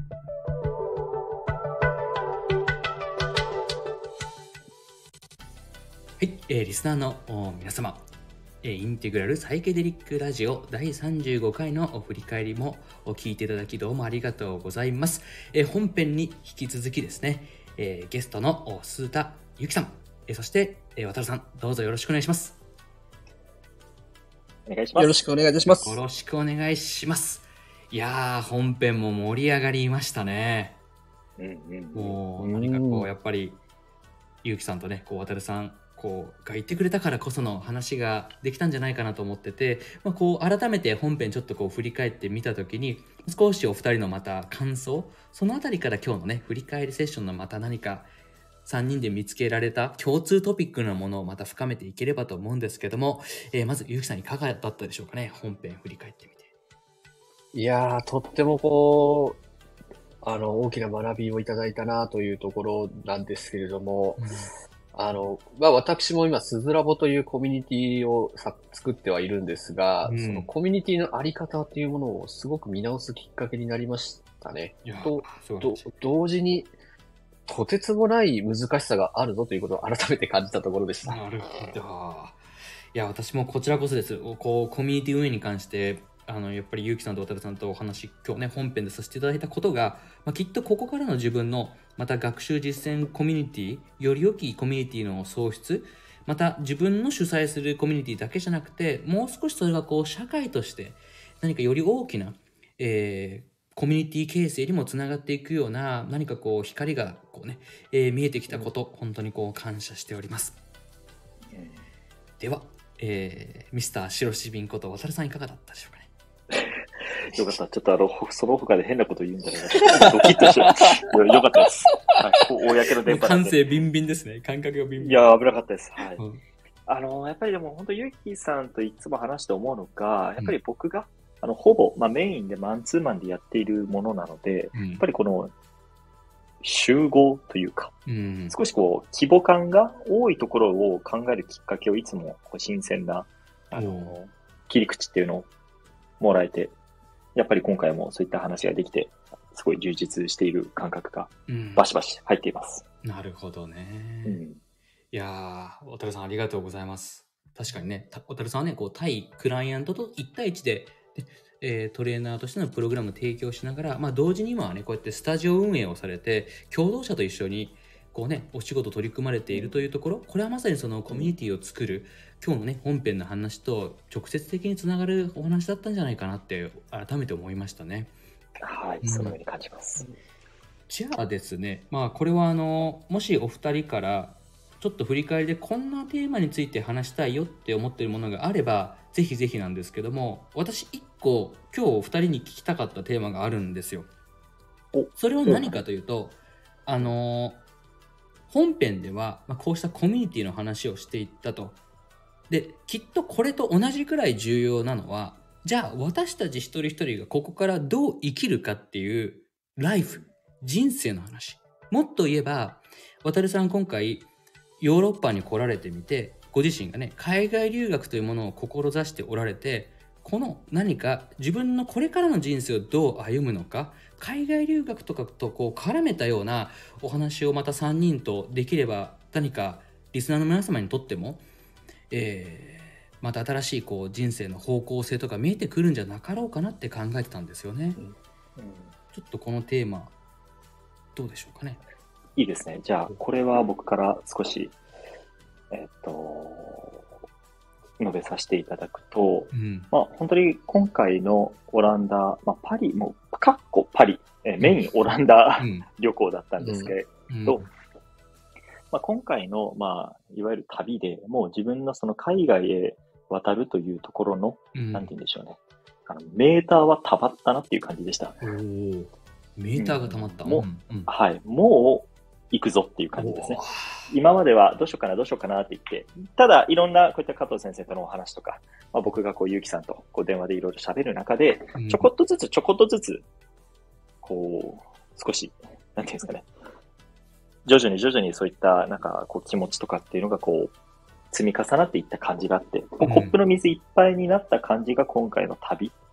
はい、リスナーの皆様、インテグラルサイケデリックラジオ第35回の振り返りも聞いていただきどうもありがとうございます。本編に引き続きですね、ゲストの鈴田ゆきさん、そして渡さん、どうぞよろしくお願いします。 お願いします。 よろしくお願いいたします。 よろしくお願いします。いやー、本編も盛り上がりましたね。もう何かこうやっぱりゆきさんとね、こう渡さんが言ってくれたからこその話ができたんじゃないかなと思ってて、こう改めて本編ちょっとこう振り返ってみたときに、少しお二人のまた感想、そのあたりから今日のね振り返りセッションのまた何か3人で見つけられた共通トピックなものをまた深めていければと思うんですけども、まずゆきさんいかがだったでしょうかね、本編振り返ってみて。 いやー、とってもこう大きな学びをいただいたなというところなんですけれども、私も今、スズラボというコミュニティを作ってはいるんですが、そのコミュニティのあり方っていうものをすごく見直すきっかけになりましたね。同時に、とてつもない難しさがあるぞということを改めて感じたところでした。 なるほど。いや、私もこちらこそです。こう、コミュニティ運営に関して、やっぱりゆうきさんと渡さんとお話、今日ね、本編でさせていただいたことが、きっとここからの自分の、また学習実践コミュニティ、より良きコミュニティの創出、また自分の主催するコミュニティだけじゃなくて、もう少しそれがこう、社会として何かより大きな、コミュニティ形成にもつながっていくような、何かこう、光がこうね、見えてきたこと、本当にこう、感謝しております。では、ミスター白シビンこと渡さんいかがだったでしょうかね。 よかった。ちょっとその他で変なこと言うんじゃないかな。ドキッとしよかったです。はい。公の電波感性ビンビンですね。感覚がビンビン。 いや、危なかったです。はい。やっぱりでも本当ゆきさんといつも話して思うのが、やっぱり僕が、ほぼ、メインでマンツーマンでやっているものなので、やっぱりこの、集合というか、少しこう、規模感が多いところを考えるきっかけをいつも新鮮な、切り口っていうのをもらえて、やっぱり今回もそういった話ができて、すごい充実している感覚がバシバシ入っています。 なるほどね。いやー、渡さんありがとうございます。確かにね、渡さんはね、こう対クライアントと1対1で、トレーナーとしてのプログラムを提供しながら、同時に今はね、こうやってスタジオ運営をされて、共同者と一緒にこうね、お仕事取り組まれているというところ、これはまさにそのコミュニティを作る、今日のね、本編の話と直接的につながるお話だったんじゃないかなって改めて思いましたね。 はい、そのように感じます。 じゃあですね、これはもしお二人からちょっと振り返りでこんなテーマについて話したいよって思っているものがあれば、ぜひぜひなんですけども、私1個今日お二人に聞きたかったテーマがあるんですよ。それは何かというと、本編では、こうしたコミュニティの話をしていったと。で、きっとこれと同じくらい重要なのは、じゃあ私たち一人一人がここからどう生きるかっていうライフ、人生の話。もっと言えば、渡さん今回ヨーロッパに来られてみて、ご自身がね、海外留学というものを志しておられて、この何か自分のこれからの人生をどう歩むのか、海外留学とかとこう絡めたようなお話をまた3人とできれば、何かリスナーの皆様にとっても、また新しいこう人生の方向性とか見えてくるんじゃなかろうかなって考えてたんですよね。ちょっとこのテーマどうでしょうかね。 いいですね。じゃあこれは僕から少し述べさせていただくと、本当に今回のオランダ、パリもパリ、メインオランダ旅行だったんですけれど、今回のいわゆる旅でもう自分のその海外へ渡るというところの、なんて言うんでしょうね。メーターは溜まったなっていう感じでした。 メーターが溜まった。 はい。もう行くぞっていう感じですね。今まではどうしようかなって言って、ただいろんなこういった加藤先生とのお話とか、僕がこうゆうきさんとこう電話でいろいろ喋る中で、ちょこっとずつ、こう、少し、なんていうんですかね。徐々にそういったなんかこう気持ちとかっていうのがこう積み重なっていった感じがあって、コップの水いっぱいになった感じが今回の旅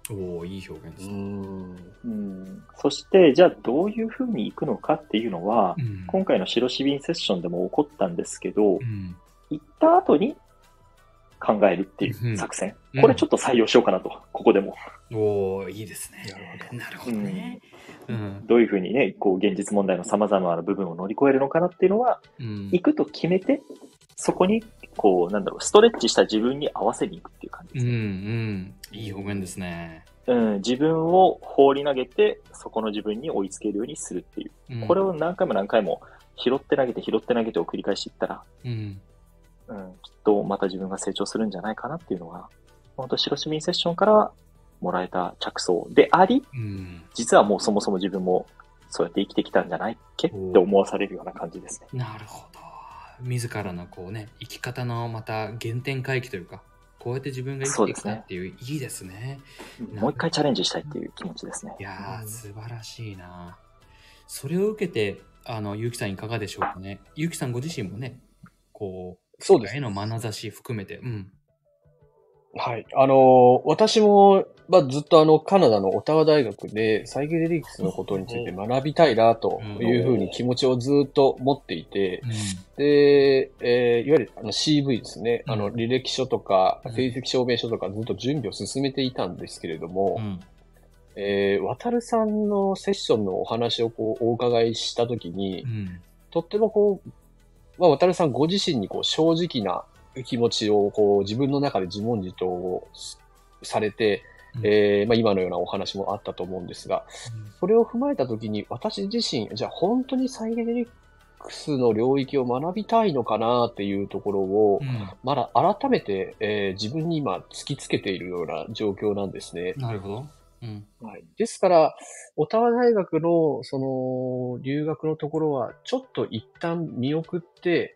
おー、いい表現ですね。 そして、じゃあどういうふうに行くのかっていうのは、 うん、 今回の白シビンセッションでも起こったんですけど、 うん、 行った後に考えるっていう作戦。 うん、 これちょっと採用しようかなと、ここでも。 おー、いいですね。なるほどね。 どういうふうにね、こう現実問題の様々な部分を乗り越えるのかなっていうのは、行くと決めて、そこに、こう、なんだろう、ストレッチした自分に合わせに行くっていう感じですね。 いい表現ですね。 自分を放り投げて、そこの自分に追いつけるようにするっていう。これを何回も何回も拾って投げて拾って投げてを繰り返していったら、きっとまた自分が成長するんじゃないかなっていうのは、本当白シビンセッションからもらえた着想であり、実はもうそもそも自分もそうやって生きてきたんじゃないっけって思わされるような感じですね。 なるほど。自らのこうね、生き方のまた原点回帰というか、こうやって自分が生きてきたっていう、いいですね。 もう一回チャレンジしたいっていう気持ちですね。 いやー、素晴らしいな。それを受けて、ゆうきさんいかがでしょうかね。ゆうきさんご自身もね、こう、世界への眼差し含めて、 はい。私も、ずっとカナダのオタワ大学でサイケデリクスのことについて学びたいなというふうに気持ちをずっと持っていて、で、いわゆるCV ですね、履歴書とか、成績証明書とかずっと準備を進めていたんですけれども、渡るさんのセッションのお話をこうお伺いしたときに、とってもこう、渡るさんご自身にこう正直な気持ちをこう自分の中で自問自答をされて、今のようなお話もあったと思うんですが、それを踏まえたときに私自身、じゃあ本当にサイケデリクスの領域を学びたいのかなっていうところを、まだ改めて、自分に今突きつけているような状況なんですね。 なるほど。 はい。ですから、オタワ大学の、その、留学のところは、ちょっと一旦見送って、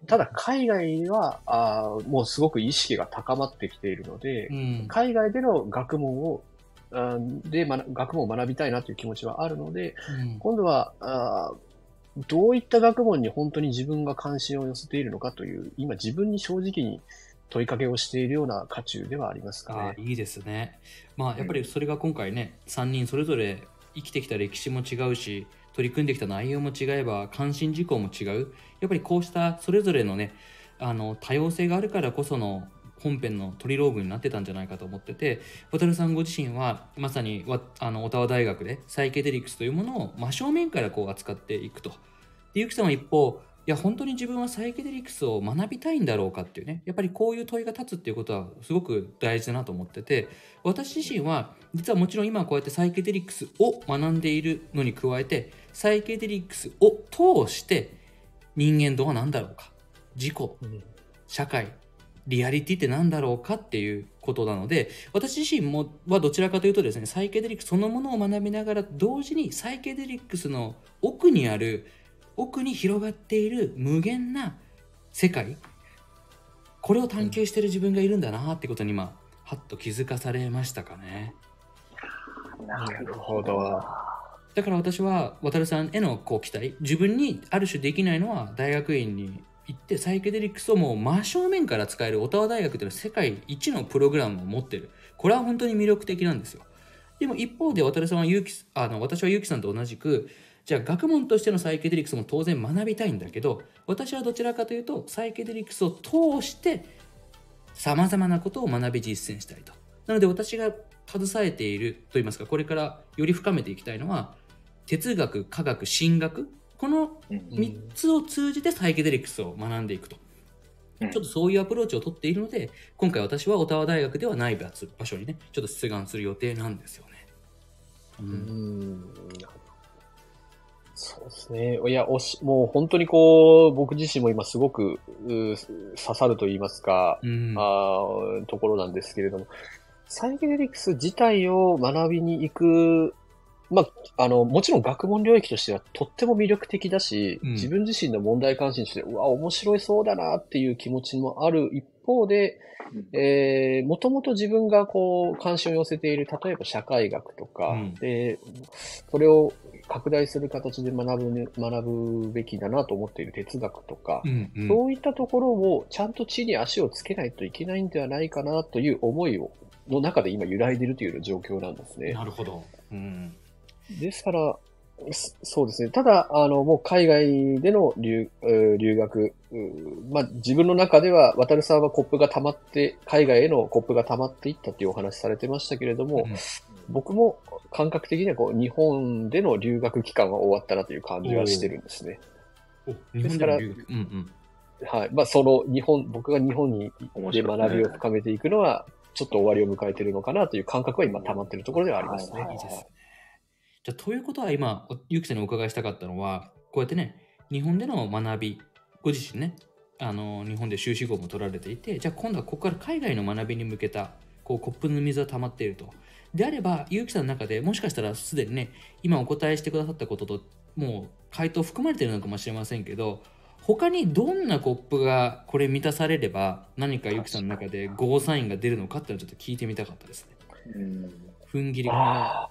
ただ海外は、もうすごく意識が高まってきているので、海外での学問を、学問を学びたいなという気持ちはあるので、今度は、どういった学問に本当に自分が関心を寄せているのかという、今自分に正直に問いかけをしているような渦中ではありますかね。 いいですね。やっぱりそれが今回ね、3人それぞれ生きてきた歴史も違うし、取り組んできた内容も違えば、関心事項も違う。やっぱりこうしたそれぞれのね、多様性があるからこその本編のトリローグになってたんじゃないかと思ってて、渡さんご自身はまさにオタワ大学でサイケデリクスというものを真正面からこう扱っていくと。で、ゆきさんは一方、いや本当に自分はサイケデリクスを学びたいんだろうかっていうね、やっぱりこういう問いが立つっていうことはすごく大事だなと思ってて、私自身は実はもちろん今こうやってサイケデリクスを学んでいるのに加えて、サイケデリクスを通して人間とは何だろうか、自己、社会、リアリティって何だろうかっていうことなので、私自身もはどちらかというとですね、サイケデリクスそのものを学びながら同時にサイケデリクスの奥に広がっている無限な世界、これを探求している自分がいるんだなってことに今はっと気づかされましたかね。 なるほど。 だから私は渡さんへのこう期待、自分にある種できないのは大学院に行ってサイケデリクスをもう真正面から使えるオタワ大学というのは世界一のプログラムを持っている。これは本当に魅力的なんですよ。でも一方で渡さんは私はゆうきさんと同じく、じゃあ学問としてのサイケデリクスも当然学びたいんだけど、私はどちらかというとサイケデリクスを通してさまざまなことを学び実践したいと。なので私が携えているといいますか、これからより深めていきたいのは哲学、科学、神学、この3つを通じてサイケデリクスを学んでいくと。ちょっとそういうアプローチを取っているので、今回私はオタワ大学ではない場所にね、ちょっと出願する予定なんですよね。 そうですね。いや、もう本当にこう、僕自身も今すごく刺さると言いますか、ところなんですけれども、サイケデリクス自体を学びに行く、もちろん学問領域としてはとっても魅力的だし、自分自身の問題関心として、面白いそうだなっていう気持ちもある一方で、もともと自分がこう関心を寄せている、例えば社会学とか、で、それを拡大する形で学ぶべきだなと思っている哲学とか、そういったところをちゃんと地に足をつけないといけないんではないかなという思いをの中で今揺らいでるというような状況なんですね。 なるほど。 ですから、そうですね。ただ、もう海外での留学、自分の中では、渡さんは海外へのコップが溜まっていったっていうお話されてましたけれども、僕も感覚的には日本での留学期間は終わったなという感じはしてるんですね。 ですから、はい。 僕が日本で学びを深めていくのは、ちょっと終わりを迎えているのかなという感覚は今溜まっているところではありますね。 いいですね。じゃあ、ということは今、ゆうきさんにお伺いしたかったのは、こうやってね、日本での学び、ご自身ね、日本で修士号も取られていて、じゃあ今度はここから海外の学びに向けた、コップの水が溜まっていると。であれば、ゆうきさんの中でもしかしたらすでにね、今お答えしてくださったことと、もう回答含まれているのかもしれませんけど、他にどんなコップがこれ満たされれば、何かゆうきさんの中でゴーサインが出るのかっていうのをちょっと聞いてみたかったですね。踏ん切りが。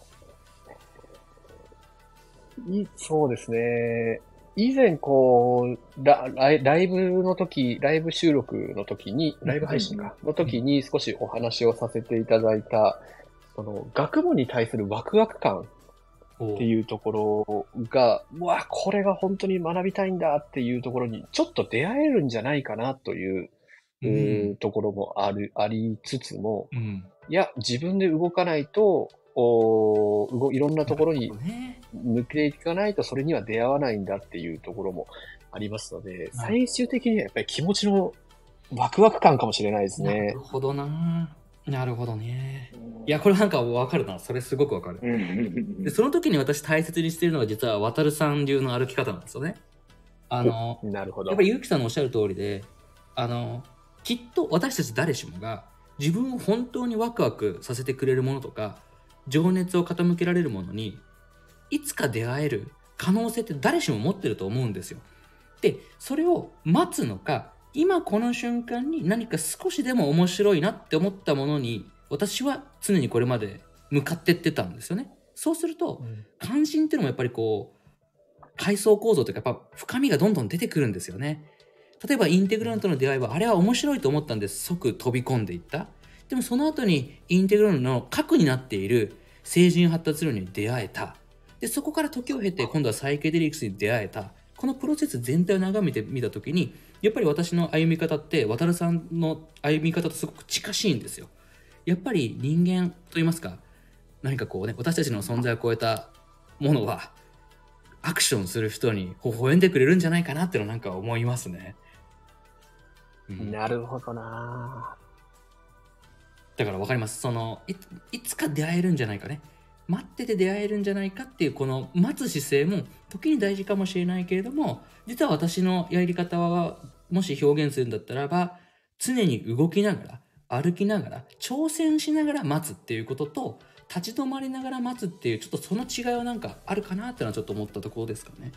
そうですね。以前ライブ収録の時に、ライブ配信の時に少しお話をさせていただいた、学問に対するワクワク感っていうところが、これが本当に学びたいんだっていうところにちょっと出会えるんじゃないかなというところもありつつも、いや、自分で動かないと、いろんなところに抜けていかないとそれには出会わないんだっていうところもありますので、最終的にはやっぱり気持ちのワクワク感かもしれないですね。 なるほどな。なるほどね。いや、これなんかわかるな。それすごくわかる。で、その時に私大切にしているのが実は渡さん流の歩き方なんですよね。 なるほど。 やっぱりゆうきさんのおっしゃる通りで、きっと私たち誰しもが自分を本当にワクワクさせてくれるものとか、情熱を傾けられるものにいつか出会える可能性って誰しも持ってると思うんですよ。で、それを待つのか、今この瞬間に何か少しでも面白いなって思ったものに私は常にこれまで向かってってたんですよね。そうすると、関心っていうのもやっぱり階層構造というかやっぱ深みがどんどん出てくるんですよね。例えばインテグラルとの出会いはあれは面白いと思ったんで即飛び込んでいった。でもその後にインテグラルの核になっている成人発達論に出会えた。で、そこから時を経て今度はサイケデリクスに出会えた。このプロセス全体を眺めてみたときに、やっぱり私の歩み方って渡さんの歩み方とすごく近しいんですよ。やっぱり人間といいますか、何か私たちの存在を超えたものはアクションする人に微笑んでくれるんじゃないかなっていうのなんか思いますね。 なるほどな。 だから分かります。いつか出会えるんじゃないかね。待ってて出会えるんじゃないかっていうこの待つ姿勢も時に大事かもしれないけれども、実は私のやり方はもし表現するんだったらば、常に動きながら歩きながら挑戦しながら待つっていうことと、立ち止まりながら待つっていうちょっとその違いはなんかあるかなってのはちょっと思ったところですかね。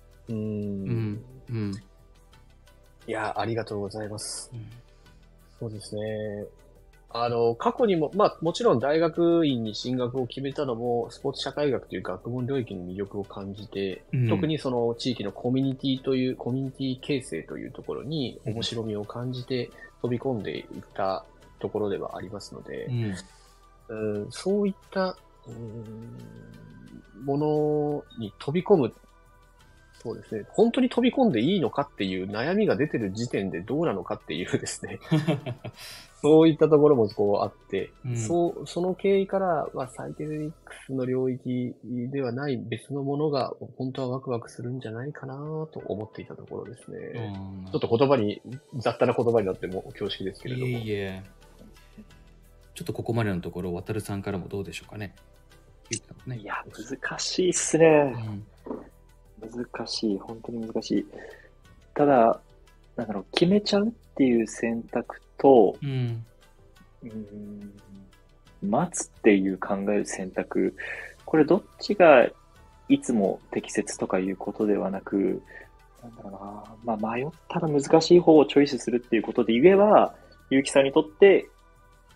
いや、ありがとうございます。そうですね。過去にも、もちろん大学院に進学を決めたのも、スポーツ社会学という学問領域に魅力を感じて、特にその地域のコミュニティ形成というところに面白みを感じて飛び込んでいったところではありますので、そういったものに飛び込む、そうですね。本当に飛び込んでいいのかっていう悩みが出てる時点でどうなのかっていうですね。そういったところもあって、その経緯から、サイケデリックスの領域ではない別のものが本当はワクワクするんじゃないかなと思っていたところですね。ちょっと雑多な言葉になっても恐縮ですけれども。 ちょっとここまでのところ、渡さんからもどうでしょうかね。 いや、難しいっすね。難しい。本当に難しい。ただ、決めちゃうっていう選択と、待つっていう考える選択、これどっちがいつも適切とかいうことではなく、迷ったら難しい方をチョイスするっていうことで言えば、結城さんにとって、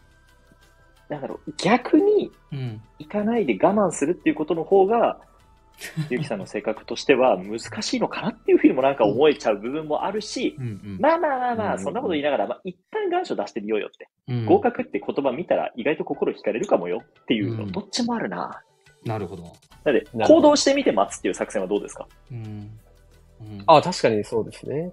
逆に行かないで我慢するっていうことの方がゆきさんの性格としては難しいのかなっていうふうにもなんか思えちゃう部分もあるし、まあ、そんなこと言いながら、一旦願書出してみようよって。合格って言葉見たら意外と心惹かれるかもよっていうの、どっちもあるな。 なるほど。 なので、行動してみて待つっていう作戦はどうですか？ 確かにそうですね。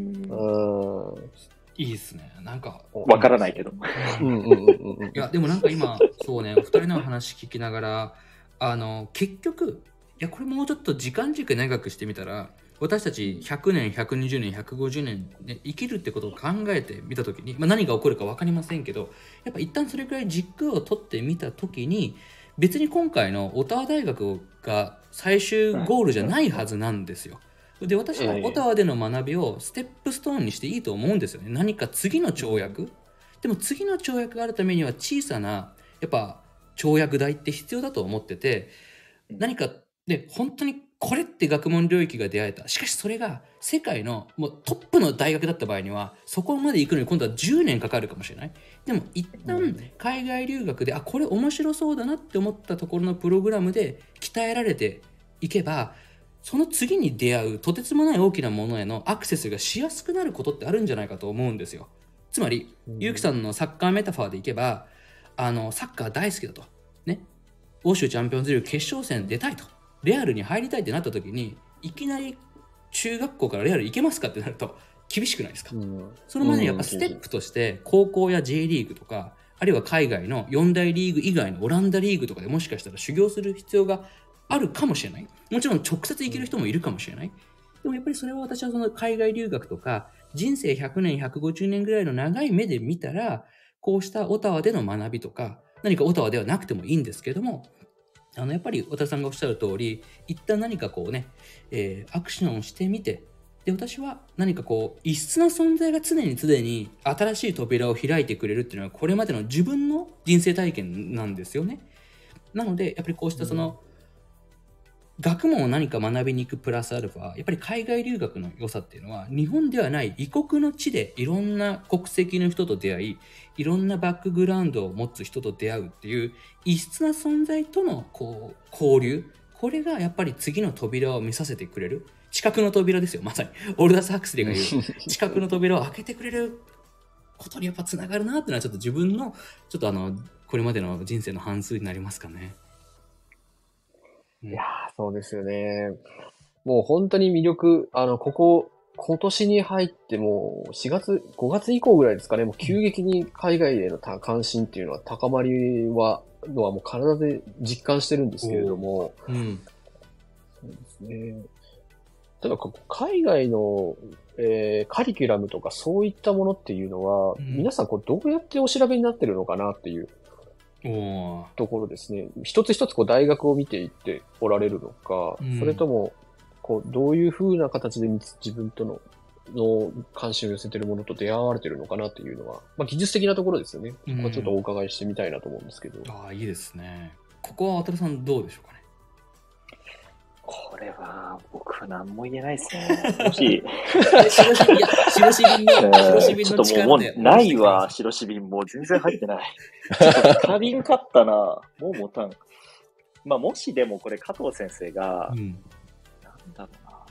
いいですね。なんか。 わからないけど。 いや、でもなんか今、そうね、お二人の話聞きながら、結局、いや、これもうちょっと時間軸長くしてみたら、私たち100年、120年、150年で生きるってことを考えてみたときに、何が起こるか分かりませんけど、やっぱ一旦それくらい軸を取ってみたときに、別に今回のオタワ大学が最終ゴールじゃないはずなんですよ。で、私はオタワでの学びをステップストーンにしていいと思うんですよね。何か次の跳躍。でも次の跳躍があるためには小さな、やっぱ跳躍台って必要だと思ってて、何かで本当にこれって学問領域が出会えた。しかしそれが世界のもうトップの大学だった場合には、そこまで行くのに今度は10年かかるかもしれない。でも一旦海外留学で、これ面白そうだなって思ったところのプログラムで鍛えられていけば、その次に出会うとてつもない大きなものへのアクセスがしやすくなることってあるんじゃないかと思うんですよ。つまり、ゆうきさんのサッカーメタファーでいけば、サッカー大好きだと。ね。欧州チャンピオンズリーグ決勝戦出たいと。レアルに入りたいってなった時に、いきなり中学校からレアル行けますかってなると厳しくないですか？その前にやっぱステップとして高校や J リーグとか、あるいは海外の4大リーグ以外のオランダリーグとかでもしかしたら修行する必要があるかもしれない。もちろん直接行ける人もいるかもしれない。でもやっぱりそれは私はその海外留学とか人生100年150年ぐらいの長い目で見たら、こうしたオタワでの学びとか、何かオタワではなくてもいいんですけども、やっぱり渡さんがおっしゃる通り、一旦何かこうね、アクションをしてみて、で、私は何かこう異質な存在が常に新しい扉を開いてくれるっていうのは、これまでの自分の人生体験なんですよね。なのでやっぱりこうしたその、学問を何か学びに行くプラスアルファ、やっぱり海外留学の良さっていうのは、日本ではない異国の地でいろんな国籍の人と出会い、いろんなバックグラウンドを持つ人と出会うっていう異質な存在とのこう交流、これがやっぱり次の扉を見させてくれる。知覚の扉ですよ、まさに。オルダス・ハクスリーが言う知覚の扉を開けてくれることにやっぱつながるなっていうのは、ちょっと自分のちょっとこれまでの人生の半数になりますかね。 いやー、そうですよね。もう本当に魅力、今年に入ってもう5月以降ぐらいですかね、もう急激に海外への関心っていうのは高まりはもう体で実感してるんですけれども、そうですね。ただ海外の、カリキュラムとかそういったものっていうのは、皆さんどうやってお調べになってるのかなっていうところですね。一つ一つ大学を見ていっておられるのか、それともどういう風な形で自分との関心を寄せてるものと出会われてるのかなっていうのは、技術的なところですよね。ここはちょっとお伺いしてみたいなと思うんですけど。 いいですね。ここは渡さんどうでしょうかね。 これは僕は何も言えないですね。もし白紙瓶のちょっともうないわ、白紙瓶もう全然入ってない。ちょっと足りんかったな。もう持たん。もしでもこれ加藤先生が、なんだろうな。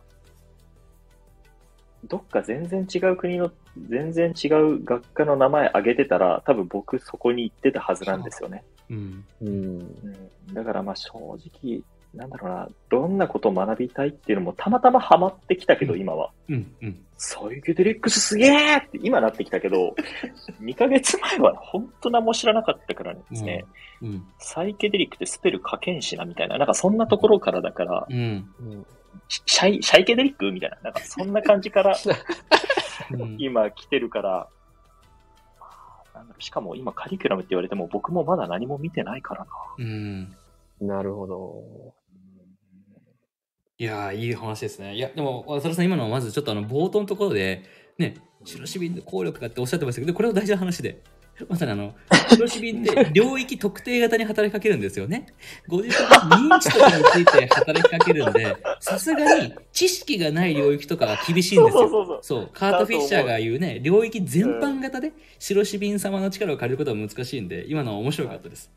どっか全然違う国の全然違う学科の名前挙げてたら、多分僕そこに行ってたはずなんですよね。だから正直、なんだろうな、どんなことを学びたいっていうのもたまたまハマってきたけど、今は。サイケデリックスすげーって今なってきたけど、2ヶ月前は本当何も知らなかったからですね、サイケデリックってスペル書けんしなみたいな、なんかそんなところからだから、シャイケデリックみたいな、なんかそんな感じから今来てるから、しかも今カリキュラムって言われても僕もまだ何も見てないからな。 なるほど。 いやー、いい話ですね。いや、でも、渡さん、今のはまずちょっと冒頭のところで、ね、白紙瓶で効力がっておっしゃってましたけど、これは大事な話で、まさに白紙瓶って領域特定型に働きかけるんですよね。ご自身の認知とかについて働きかけるんで、さすがに知識がない領域とかは厳しいんですよ。そう、カート・フィッシャーが言うね、領域全般型で白紙瓶様の力を借りることは難しいんで、今のは面白かったです。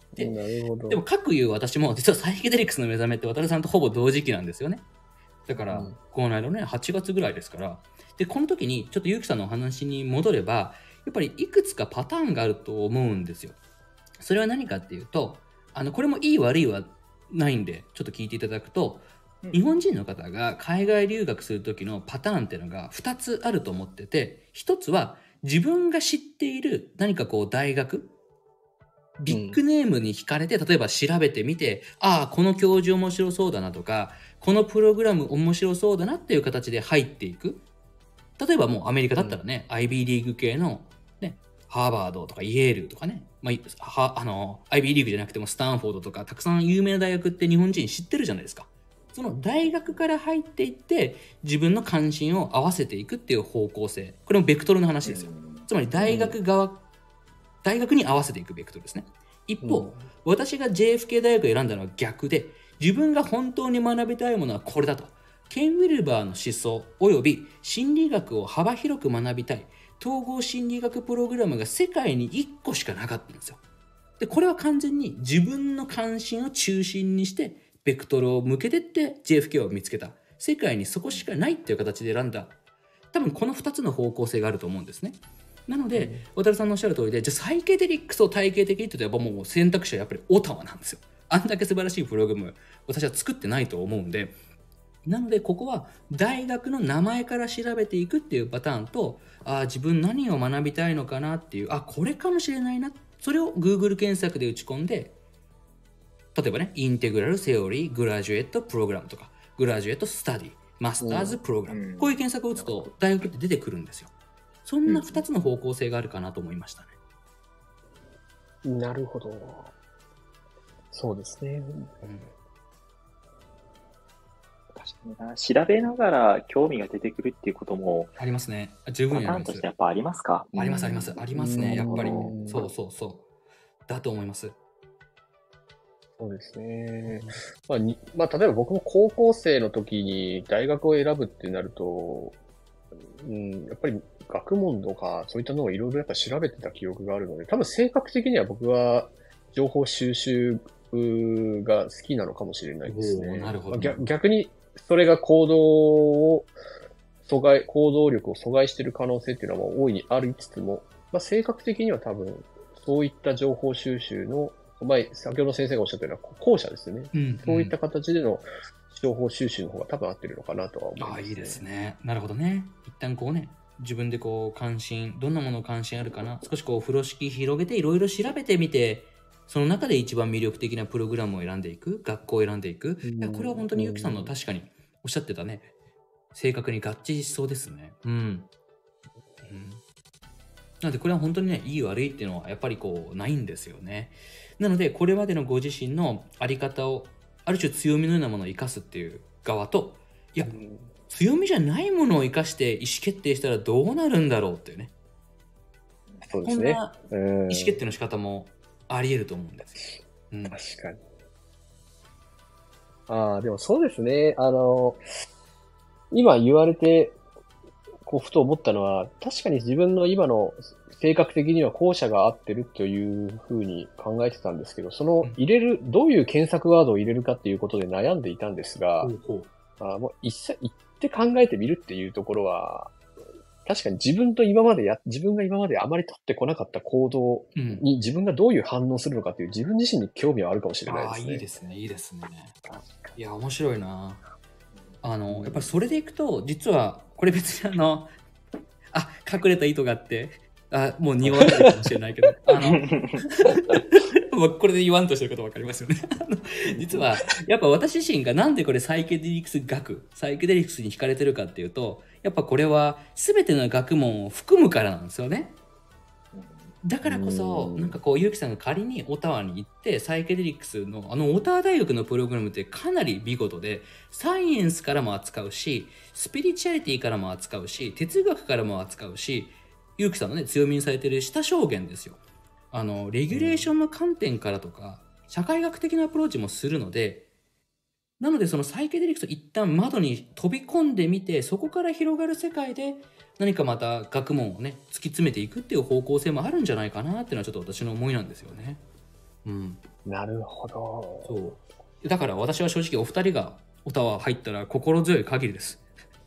で、 なるほど。 でも、各言う私も、実はサイケデリクスの目覚めって渡さんとほぼ同時期なんですよね。だから、この間ね、8月ぐらいですから。で、この時に、ちょっとゆうきさんのお話に戻れば、やっぱりいくつかパターンがあると思うんですよ。それは何かっていうと、これもいい悪いはないんで、ちょっと聞いていただくと、日本人の方が海外留学する時のパターンっていうのが2つあると思ってて、1つは自分が知っている何かこう大学、ビッグネームに惹かれて、例えば調べてみて、ああ、この教授面白そうだなとか、このプログラム面白そうだなっていう形で入っていく。例えばもうアメリカだったらね、IB リーグ系の、ね、ハーバードとかイェールとかね、IB リーグじゃなくてもスタンフォードとか、たくさん有名な大学って日本人知ってるじゃないですか。その大学から入っていって、自分の関心を合わせていくっていう方向性。これもベクトルの話ですよ。つまり大学に合わせていくベクトルですね。一方、私が JFK 大学を選んだのは逆で、自分が本当に学びたいものはこれだと。ケン・ウィルバーの思想及び心理学を幅広く学びたい統合心理学プログラムが世界に1個しかなかったんですよ。で、これは完全に自分の関心を中心にしてベクトルを向けてって JFK を見つけた。世界にそこしかないっていう形で選んだ。多分この2つの方向性があると思うんですね。なので、渡さんのおっしゃる通りで、じゃあサイケデリックスを体系的にって言えばもう選択肢はやっぱりオタワなんですよ。あんだけ素晴らしいプログラム、私は作ってないと思うんで、なのでここは大学の名前から調べていくっていうパターンと、自分何を学びたいのかなっていう、これかもしれないな、それを Google 検索で打ち込んで、例えばね、インテグラルセオリーグラジュエットプログラムとかグラジュエットスタディマスターズプログラム、こういう検索を打つと大学って出てくるんですよ。そんな2つの方向性があるかなと思いましたね。なるほど。そうですね。 確かにな。調べながら興味が出てくるっていうこともありますね。十分にあります。 パターンとしてやっぱありますか？ ありますあります。ありますね、やっぱり。そうそうそう。だと思います。 そうですね。例えば僕も高校生の時に大学を選ぶってなると、やっぱり学問とかそういったのをいろいろやっぱ調べてた記憶があるので、多分性格的には僕は情報収集が好きなのかもしれないですね。 なるほど。 逆にそれが行動力を阻害している可能性っていうのは大いにありつつも、性格的には多分そういった情報収集の、先ほど先生がおっしゃったような後者ですね。そういった形での情報収集の方が多分合ってるのかなとは思います、ね。 いいですね。なるほどね。一旦こうね、自分でこう関心、どんなもの関心あるかな、少しこう風呂敷広げていろいろ調べてみて、その中で一番魅力的なプログラムを選んでいく、学校を選んでいく。いや、これは本当にゆきさんの確かにおっしゃってたね、正確に合致しそうですね。なのでこれは本当にね、いい悪いっていうのはやっぱりこうないんですよね。なのでこれまでのご自身のあり方をある種強みのようなものを生かすっていう側と、いや、強みじゃないものを生かして意思決定したらどうなるんだろうっていうね。 そうですね。 こんな意思決定の仕方もあり得ると思うんですよ。 確かに。でもそうですね。今言われて、ふと思ったのは、確かに自分の今の性格的には後者が合ってるというふうに考えてたんですけど、どういう検索ワードを入れるかっていうことで悩んでいたんですが、もう行って考えてみるっていうところは、確かに自分が今まであまり取ってこなかった行動に自分がどういう反応するのかっていう自分自身に興味はあるかもしれないですね。 いいですね、いいですね。いや、面白いな。やっぱりそれでいくと、実は、これ別に隠れた意図があって、もう匂われるかもしれないけど、これで言わんとしてること分かりますよね。実は、やっぱ私自身がなんでこれサイケデリクスに惹かれてるかっていうと、やっぱこれは全ての学問を含むからなんですよね。だからこそ、なんかこう、ゆうきさんが仮にオタワに行って、サイケデリクスのオタワ大学のプログラムってかなり見事で、サイエンスからも扱うし、スピリチュアリティからも扱うし、哲学からも扱うし、ゆうきさんのね、強みにされている下証言ですよ。レギュレーションの観点からとか、社会学的なアプローチもするので、なのでそのサイケデリクスを一旦窓に飛び込んでみて、そこから広がる世界で何かまた学問をね、突き詰めていくっていう方向性もあるんじゃないかなっていうのはちょっと私の思いなんですよね。 なるほど。 そう。だから私は正直お二人がオタワ入ったら心強い限りです。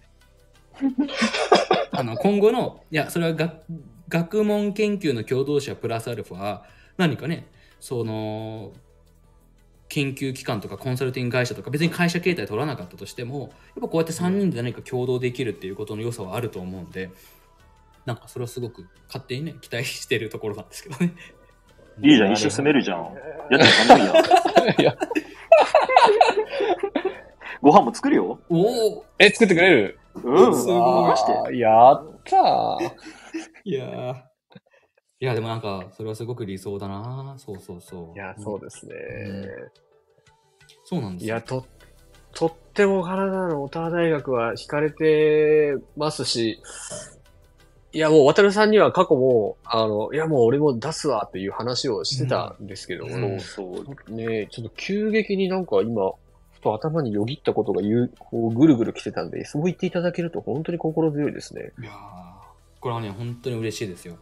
今後の、いや、それは学問研究の共同者プラスアルファ、何かね、その、研究機関とかコンサルティング会社とか別に会社形態取らなかったとしても、やっぱこうやって3人で何か共同できるっていうことの良さはあると思うんで、なんかそれはすごく勝手にね、期待してるところなんですけどね。 いいじゃん、一緒住めるじゃん。やったら寒いや。ご飯も作るよ。 おお。 作ってくれる？ うん。 すごい。やったー。 いや、でもなんか、それはすごく理想だな。そうそうそう。 いや、そうですね。 そうなんですよ。 いや、とっても体のオタワ大学は惹かれてますし、いや、もう、渡さんには過去も、いや、もう俺も出すわっていう話をしてたんですけども、 そうね、ちょっと急激になんか今、ふと頭によぎったことがこうぐるぐる来てたんで、そう言っていただけると本当に心強いですね。 いやー、これはね、本当に嬉しいですよ。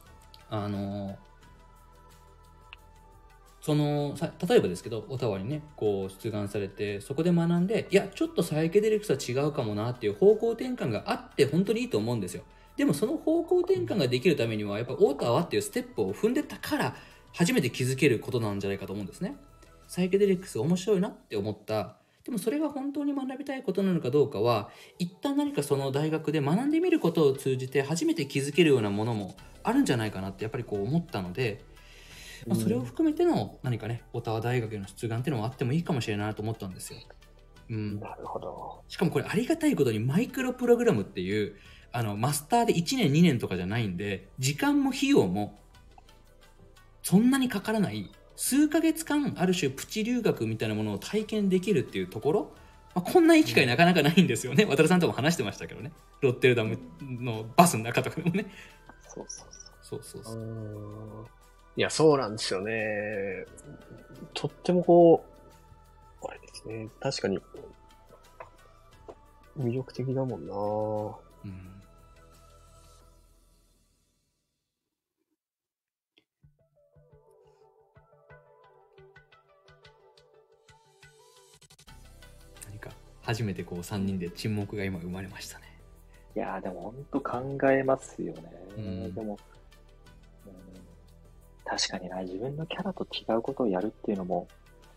例えばですけど、オタワにね、こう出願されて、そこで学んで、いや、ちょっとサイケデリクスは違うかもなっていう方向転換があって、本当にいいと思うんですよ。でもその方向転換ができるためには、やっぱオタワっていうステップを踏んでたから、初めて気づけることなんじゃないかと思うんですね。サイケデリクス面白いなって思った。でもそれが本当に学びたいことなのかどうかは、一旦何かその大学で学んでみることを通じて初めて気づけるようなものもあるんじゃないかなってやっぱりこう思ったので、それを含めての何かね、オタワ大学への出願っていうのもあってもいいかもしれないなと思ったんですよ。 なるほど。 しかもこれありがたいことにマイクロプログラムっていうマスターで1年2年とかじゃないんで、時間も費用もそんなにかからない数ヶ月間ある種プチ留学みたいなものを体験できるっていうところ、こんないい機会なかなかないんですよね。渡さんとも話してましたけどね、ロッテルダムのバスの中とかでもね。そう。 いや、そうなんですよね。とってもこう、あれですね、確かに魅力的だもんな。 何か初めてこう3人で沈黙が今生まれましたね。 いやー、でも本当考えますよね。でも、確かにな、自分のキャラと違うことをやるっていうのも、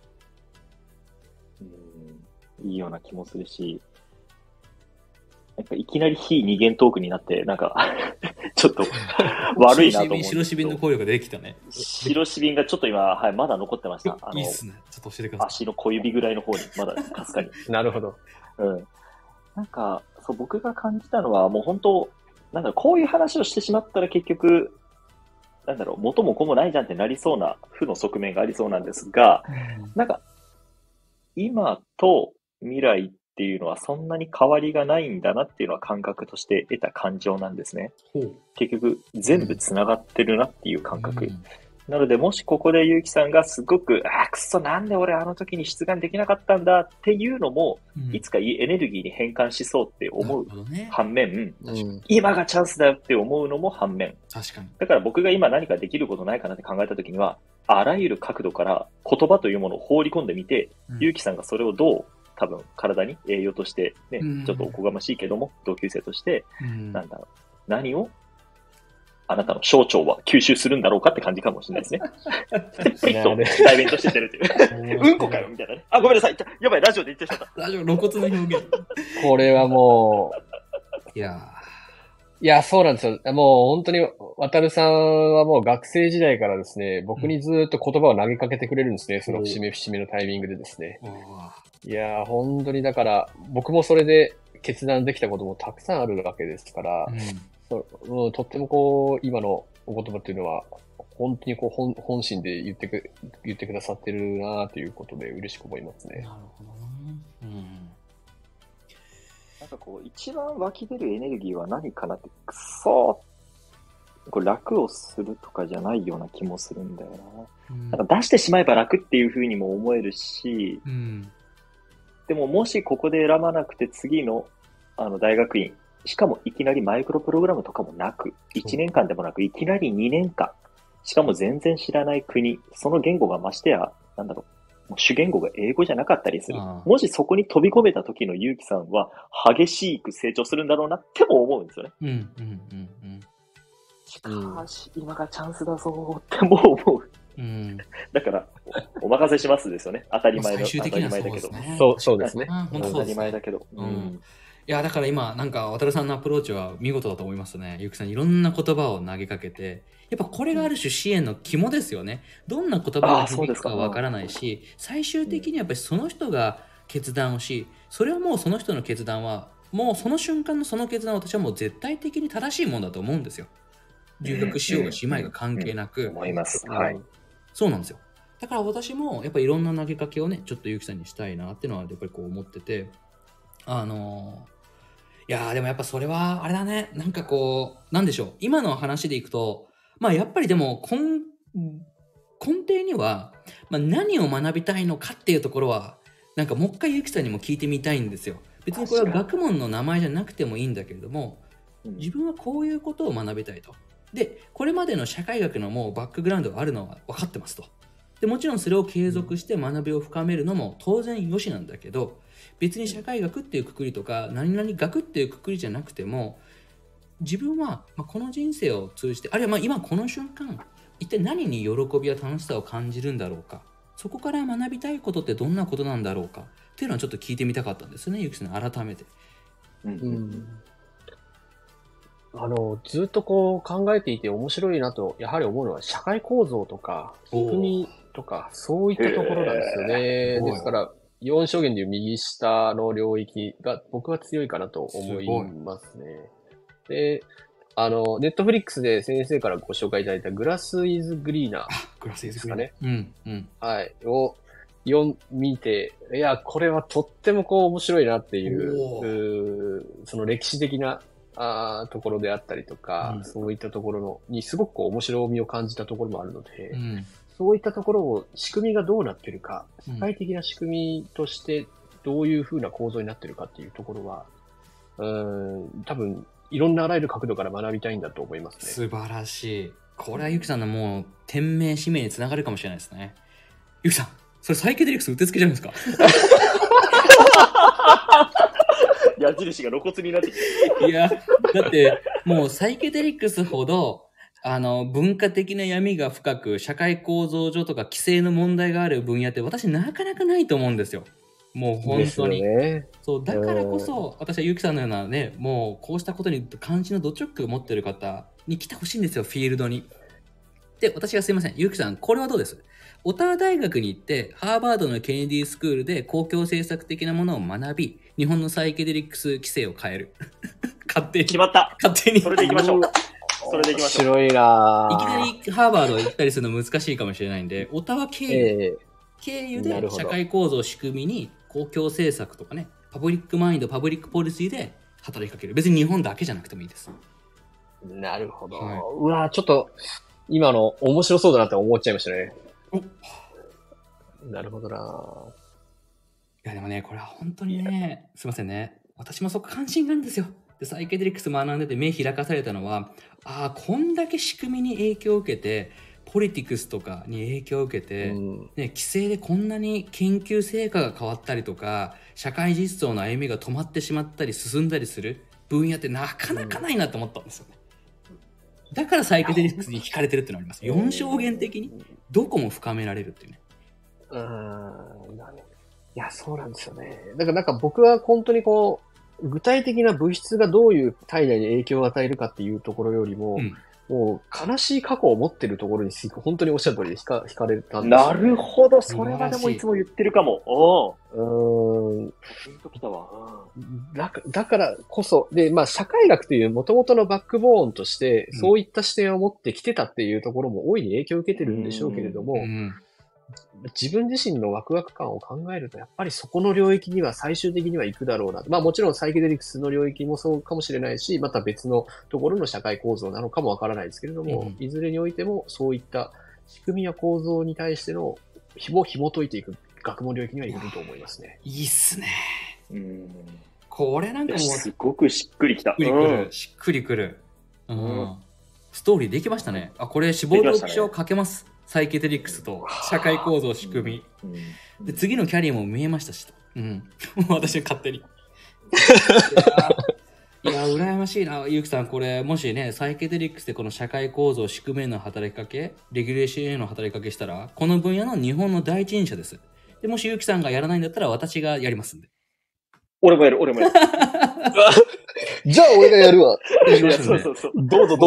いいような気もするし、なんかいきなり非二元トークになって、なんか、ちょっと悪いなと思う。 白シビンの声ができたね。 白シビンがちょっと今、まだ残ってました。 いいっすね。ちょっと教えてください。 足の小指ぐらいの方に、まだかすかに。 なるほど。 なんか、そう、僕が感じたのは、もう本当、なんだろう、こういう話をしてしまったら結局、なんだろう、元も子もないじゃんってなりそうな負の側面がありそうなんですが、なんか、今と未来っていうのはそんなに変わりがないんだなっていうのは感覚として得た感情なんですね。結局、全部繋がってるなっていう感覚。なので、もしここでゆうきさんがすごく、くそ、なんで俺あの時に出願できなかったんだっていうのも、いつかエネルギーに変換しそうって思う反面、今がチャンスだよって思うのも反面。 確かに。 だから僕が今何かできることないかなって考えた時には、あらゆる角度から言葉というものを放り込んでみて、ゆうきさんがそれをどう多分体に栄養としてね、ちょっとおこがましいけども、同級生として、なんだろう、何をあなたの小腸は吸収するんだろうかって感じかもしれないですね。プリッと代弁として出るという。うんこかよみたいなね。ごめんなさい。やばい、ラジオで言ってしまった。 ラジオ露骨な表現。 これはもう、いや、そうなんですよ。もう本当に、渡さんはもう学生時代からですね、僕にずっと言葉を投げかけてくれるんですね。その節目節目のタイミングでですね。いや、本当にだから、僕もそれで決断できたこともたくさんあるわけですから、とってもこう、今のお言葉っていうのは、本当にこう本心で言ってくださってるなということで嬉しく思いますね。 なるほどな。 なんかこう、一番湧き出るエネルギーは何かなって、くそーこれ楽をするとかじゃないような気もするんだよな。なんか出してしまえば楽っていう風にも思えるし、でももしここで選ばなくて次の大学院、しかもいきなりマイクロプログラムとかもなく、1年間でもなく、いきなり2年間、しかも全然知らない国、その言語がましてやなんだろう、もう主言語が英語じゃなかったりする。もしそこに飛び込めた時のゆうきさんは、激しく成長するんだろうなっても思うんですよね。しかし、今がチャンスだぞってもう思う。だから、お任せしますですよね。当たり前の。 最終的にはそうですね。そうですね。 本当そうですね。 当たり前だけど。 いや、だから今、なんか、渡さんのアプローチは見事だと思いますね。ゆうきさん、いろんな言葉を投げかけて、やっぱこれがある種支援の肝ですよね。どんな言葉が響くかわからないし、最終的にやっぱりその人が決断をし、それはもうその人の決断は、もうその瞬間のその決断は私はもう絶対的に正しいものだと思うんですよ。留学しようがしまいが関係なく。 思います。はい。 そうなんですよ。だから私もやっぱりいろんな投げかけをね、ちょっとゆうきさんにしたいなっていうのはやっぱりこう思ってて、いやーでもやっぱそれはあれだね、なんかこう、なんでしょう、今の話でいくと、まあやっぱりでも根底には、まあ、何を学びたいのかっていうところは、なんかもう一回ゆうきさんにも聞いてみたいんですよ。別にこれは学問の名前じゃなくてもいいんだけれども、自分はこういうことを学びたいと。で、これまでの社会学のもうバックグラウンドがあるのは分かってますと。で、もちろんそれを継続して学びを深めるのも当然よしなんだけど、別に社会学っていうくくりとか何々学っていうくくりじゃなくても、自分はこの人生を通じて、あるいは今この瞬間、一体何に喜びや楽しさを感じるんだろうか、そこから学びたいことってどんなことなんだろうかっていうのはちょっと聞いてみたかったんですね、ゆきさん改めて。 ずっとこう考えていて面白いなとやはり思うのは、社会構造とか仕組みとかそういったところなんですよね。ですから4証言でいう右下の領域が僕は強いかなと思いますね。で、ネットフリックスで先生からご紹介いただいたグラスイズグリーナーですかね。はい。を見て、いや、これはとってもこう面白いなっていう、その歴史的なところであったりとか、そういったところにすごくこう面白みを感じたところもあるので、そういったところを仕組みがどうなってるか、社会的な仕組みとしてどういう風な構造になってるかっていうところは、多分いろんなあらゆる角度から学びたいんだと思いますね。 素晴らしい。これはゆきさんのもう天命使命につながるかもしれないですね。ゆきさん、それサイケデリクスうってつけじゃないですか。 矢印が露骨になってきて。いや、だってもうサイケデリクスほど文化的な闇が深く、社会構造上とか規制の問題がある分野って私なかなかないと思うんですよ。もう本当に。そう、だからこそ、私はゆきさんのようなね、もうこうしたことに関心のド直球を持っている方に来てほしいんですよ、フィールドに。で、私がすいません、ゆきさん、これはどうです？オタワ大学に行って、ハーバードのケネディスクールで公共政策的なものを学び、日本のサイケデリックス規制を変える。勝手に。 決まった。 勝手に。 それで行きましょう。それで行きましょう。 面白いな。 いきなりハーバード行ったりするの難しいかもしれないんで、オタワ経由で社会構造仕組みに公共政策とかね、パブリックマインド、パブリックポリシーで働きかける。別に日本だけじゃなくてもいいです。 なるほど。うわ、ちょっと今の面白そうだなって思っちゃいましたね。なるほどな。 いやでもね、これは本当にね、すいませんね。私もそこ関心があるんですよ。で、サイケデリックス学んでて目開かされたのは、こんだけ仕組みに影響を受けて、ポリティクスとかに影響を受けて、ね、規制でこんなに研究成果が変わったりとか、社会実装の歩みが止まってしまったり進んだりする分野ってなかなかないなと思ったんですよね。だからサイケデリックスに惹かれてるってのがあります。4証言的にどこも深められるっていうね。 いや、そうなんですよね。だからなんか僕は本当にこう、具体的な物質がどういう体内に影響を与えるかっていうところよりも、もう悲しい過去を持ってるところに本当におっしゃる通りで惹かれたんですよ。 なるほど、それはでもいつも言ってるかも。ピンときたわ。 だからこそ、で、まあ社会学という元々のバックボーンとして、そういった視点を持ってきてたっていうところも大いに影響を受けてるんでしょうけれども、自分自身のワクワク感を考えると、やっぱりそこの領域には最終的には行くだろうな。まあもちろんサイケデリクスの領域もそうかもしれないし、また別のところの社会構造なのかもわからないですけれども、いずれにおいてもそういった仕組みや構造に対しての紐解いていく学問領域にはいると思いますね。 いいっすね。これなんかもうすごくしっくりきた。 しっくりくる。ストーリーできましたね。これ志望動機書書けます。 サイケデリクスと社会構造仕組み。で、次のキャリアも見えましたしと。うん。私は勝手に。いや、羨ましいな。ゆうきさん、これ、もしね、サイケデリックスでこの社会構造、仕組みへの働きかけ、レギュレーションへの働きかけしたら、この分野の日本の第一人者です。で、もしゆうきさんがやらないんだったら、私がやりますんで。 俺もやる。 じゃあ俺がやるわ。 そうそうそう。 どうぞ。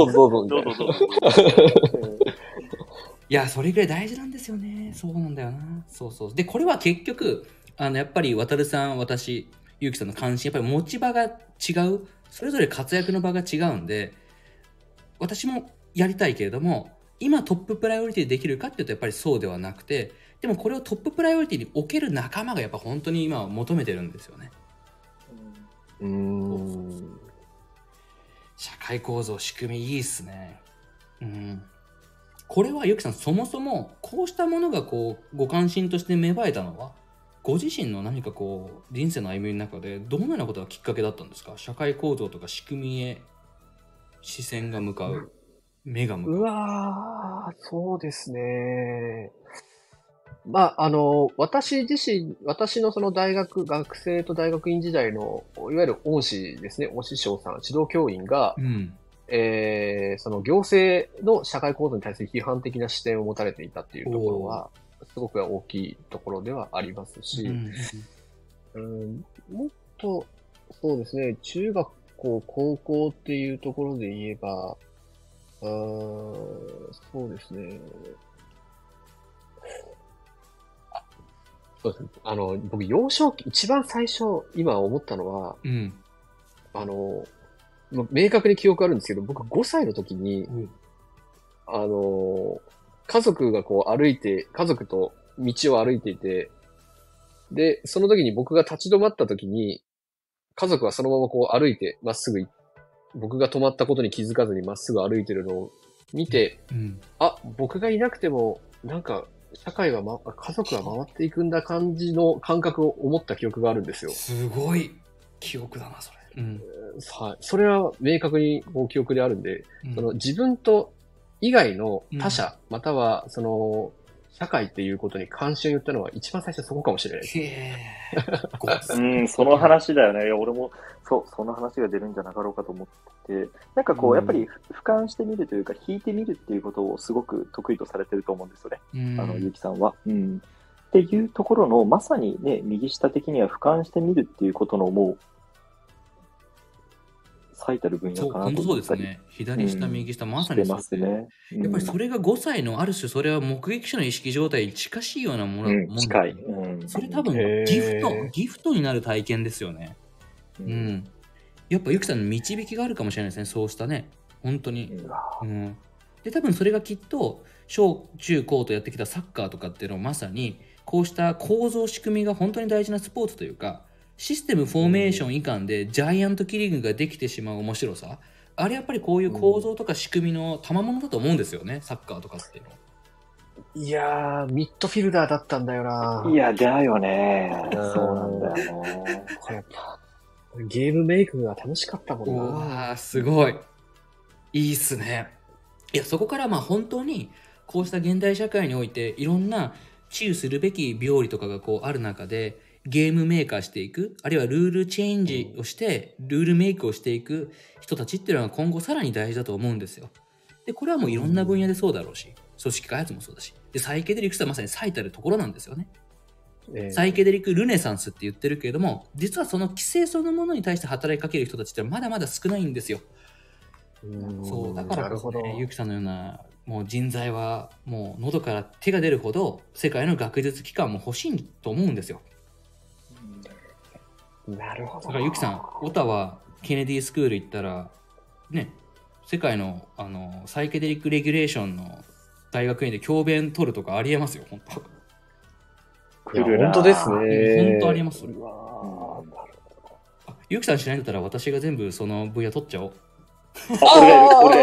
いや、それぐらい大事なんですよね。そうなんだよな。そうそう。で、これは結局、やっぱり、渡さん、私、ゆうきさんの関心、やっぱり持ち場が違う。それぞれ活躍の場が違うんで、私もやりたいけれども、今トッププライオリティできるかっていうとやっぱりそうではなくて、でもこれをトッププライオリティに置ける仲間がやっぱ本当に今は求めてるんですよね。社会構造、仕組みいいっすね。これはゆきさん、そもそもこうしたものがこうご関心として芽生えたのは、ご自身の何かこう人生の歩みの中でどのようなことがきっかけだったんですか？社会構造とか仕組みへ視線が向かう、目が向かう。 うわー、そうですね。まあ、私のその学生と大学院時代の、いわゆる恩師ですね、恩師匠さん、指導教員が、その行政の社会構造に対する批判的な視点を持たれていたっていうところは、すごく大きいところではありますし、もっと、そうですね、中学校、高校っていうところで言えば、そうですね。そうですね。僕、幼少期、一番最初、今思ったのは、明確に記憶あるんですけど、僕5歳の時に、家族がこう家族と道を歩いていて、で、その時に僕が立ち止まった時に、家族はそのままこう歩いて、まっすぐ僕が止まったことに気づかずにまっすぐ歩いてるのを見て、僕がいなくても、なんか、社会は、家族は回っていくんだ感じの感覚を思った記憶があるんですよ。 すごい記憶だな、それ。 はい。それは明確に記憶であるんで、その自分と以外の他者、またはその社会っていうことに関心を言ったのは一番最初そこかもしれないです。 その話だよね。いや、俺もその話が出るんじゃなかろうかと思ってて、なんかこう、やっぱり俯瞰してみるというか、引いてみるっていうことをすごく得意とされてると思うんですよね。ゆうきさんは。っていうところの、まさにね、右下的には俯瞰してみるっていうことのもう、最たる分野かなと思ったり。 そうですね。左下、右下、まさにそうですね。やっぱりそれが5歳のある種、それは目撃者の意識状態に近しいようなものだと思うんですよ。 近い。 それ多分ギフトになる体験ですよね。やっぱゆきさんの導きがあるかもしれないですね。そうしたね。本当に。で、多分それがきっと、小中高とやってきたサッカーとかっていうのはまさに、こうした構造仕組みが本当に大事なスポーツというか、システムフォーメーション以下でジャイアントキリングができてしまう面白さ、あれやっぱりこういう構造とか仕組みの賜物だと思うんですよね、サッカーとかっていうの。 いやー、ミッドフィルダーだったんだよな。 いや、だよね。そうなんだよね。 これやっぱゲームメイクが楽しかったもんな。 わー、すごい。いいっすね。いや、そこから本当にこうした現代社会においていろんな治癒するべき病理とかがこうある中で、ゲームメーカーしていく、あるいはルールチェンジをして、ルールメイクをしていく人たちっていうのは今後さらに大事だと思うんですよ。で、これはもういろんな分野でそうだろうし、組織開発もそうだし、で、サイケデリックスはまさに最たるところなんですよね。サイケデリックルネサンスって言ってるけれども、実はその規制そのものに対して働きかける人たちってまだまだ少ないんですよ。そう、だからこそね、ゆきさんのようなもう人材はもう喉から手が出るほど世界の学術機関も欲しいと思うんですよ。 なるほど。 だからゆきさん、オタワケネディスクール行ったらね、世界のサイケデリックレギュレーションの大学院で教鞭取るとかありえますよ、本当。 いや、本当ですね。 本当ありえます。ゆきさんしないんだったら私が全部その分野取っちゃおう。 俺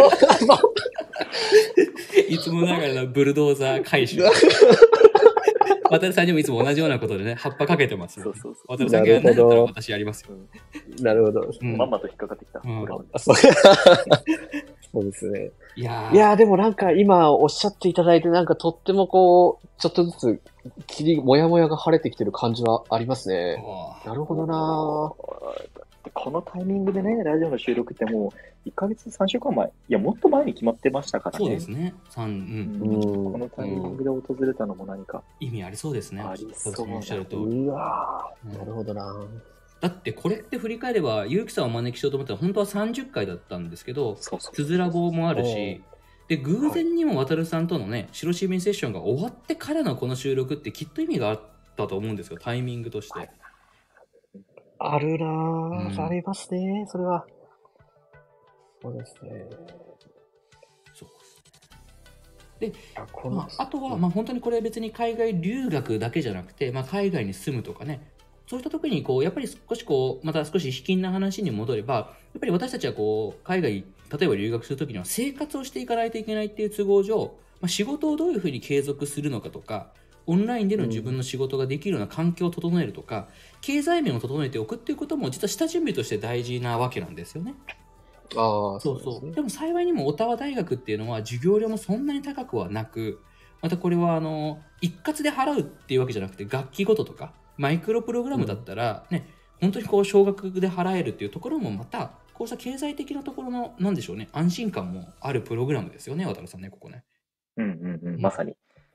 いつもながらのブルドーザー回収。渡さんにもいつも同じようなことでね、葉っぱかけてます。渡さんがやらないんだったら私やりますよ。 なるほど。 まんまと引っかかってきた。 そうですね。 いやー、でもなんか今おっしゃっていただいて、なんかとってもこう、ちょっとずつ、もやもやが晴れてきてる感じはありますね。なるほどな。 このタイミングでね、ラジオの収録ってもう1ヶ月、3週間前、いや、もっと前に決まってましたからね。 そうですね。このタイミングで訪れたのも何か。 意味ありそうですね。 ありそう。 おっしゃると。 うわー、なるほどな。 だってこれって振り返れば、ゆうきさんをお招きしようと思ったら本当は30回だったんですけど、つづらぼうもあるし、で、偶然にも渡さんとのね、白シビンセッションが終わってからのこの収録ってきっと意味があったと思うんですよ、タイミングとして。 あるなぁ、ありますね、それは。そうですね。 そうですね。で、あとは、本当にこれは別に海外留学だけじゃなくて、海外に住むとかね、そういった時にやっぱり少しまた少し卑近な話に戻れば、やっぱり私たちは海外、例えば留学する時には生活をしていかないといけないっていう都合上、仕事をどういうふうに継続するのかとか、オンラインでの自分の仕事ができるような環境を整えるとか、経済面を整えておくっていうことも実は下準備として大事なわけなんですよね。そうそう。でも幸いにもオタワ大学っていうのは授業料もそんなに高くはなく、またこれは一括で払うっていうわけじゃなくて、楽器ごととかマイクロプログラムだったらね、本当に少額で払えるっていうところもまたこうした経済的なところのなんでしょうね、安心感もあるプログラムですよね、渡さんね、ここね。 まさに。